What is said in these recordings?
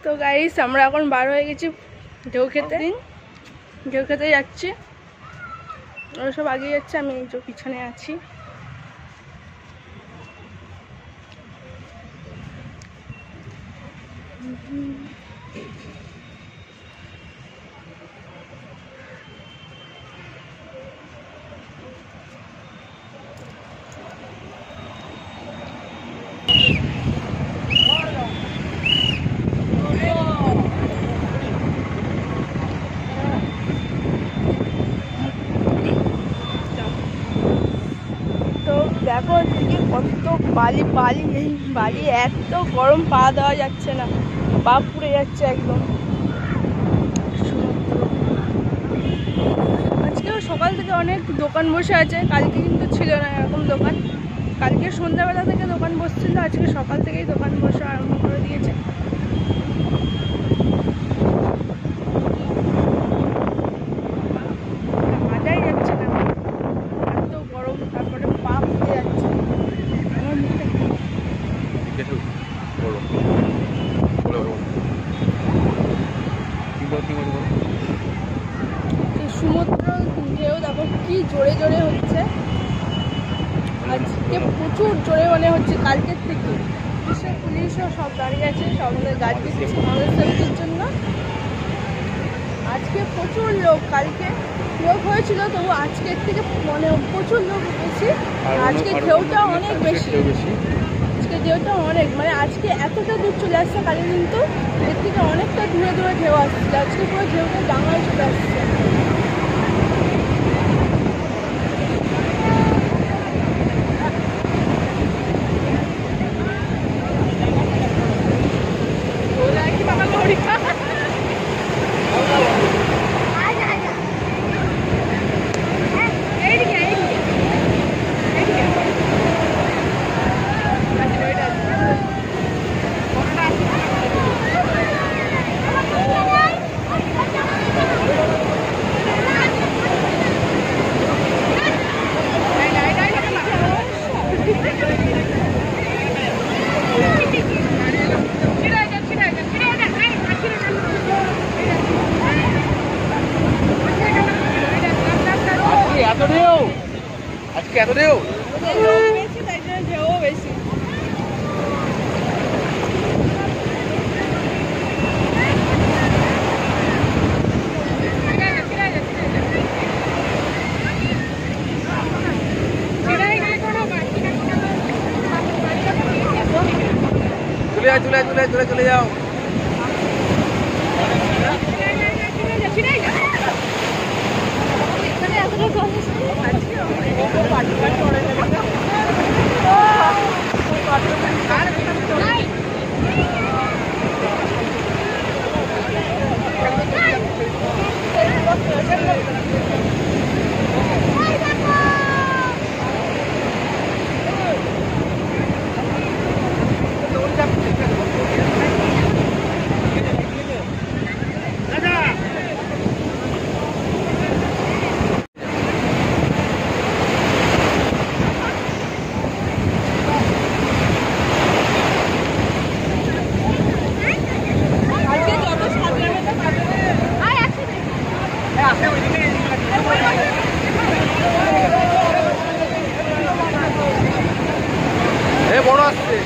তো গাইস আমরা এখন বার হয়ে গেছি ঢেউ খেতে যাচ্ছি। ওরা সব আগে যাচ্ছে, আমি এই যে পিছনে আছি। দেখো দিকে কত বালি বালি, এই বালি এত গরম, পা দেওয়া যাচ্ছে না, পা পুড়ে যাচ্ছে একদম। আজকেও সকাল থেকে অনেক দোকান বসে আছে, কালকে কিন্তু ছিল না এরকম দোকান। কালকে সন্ধ্যাবেলা থেকে দোকান বসছিল, আজকে সকাল থেকেই দোকান বসা আরম্ভ করে দিয়েছে। হাঁটাই যাচ্ছে না, এত গরম, তারপরে পা ফুটে যাচ্ছে। সমুদ্র ঢেউ দেখো কি জোরে জোরে হচ্ছে, আজকে প্রচুর জোরে মনে হচ্ছে কালকের থেকে। পুলিশও সব দাঁড়িয়ে আছে, সব গাড়ি দিচ্ছে আমাদের সেফটির জন্য। আজকে প্রচুর লোক, কালকে লোক হয়েছিল তবু আজকের থেকে মানে প্রচুর লোক বেশি। আজকে ঢেউটা অনেক বেশি, আজকে ঢেউটা অনেক, মানে আজকে এতটা দূর চলে আসছে, কালকে কিন্তু এর থেকে অনেকটা দূরে দূরে ঢেউ আসছে। আজকে পুরো ঢেউটা ডাঙায় চলে আসছে। আজকে এত ঢেউ বেশি, তাই জন্য ঢেউ বেশি। চলে যাও। বড় আসছে।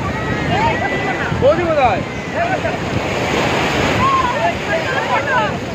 বৌদি কোথায়?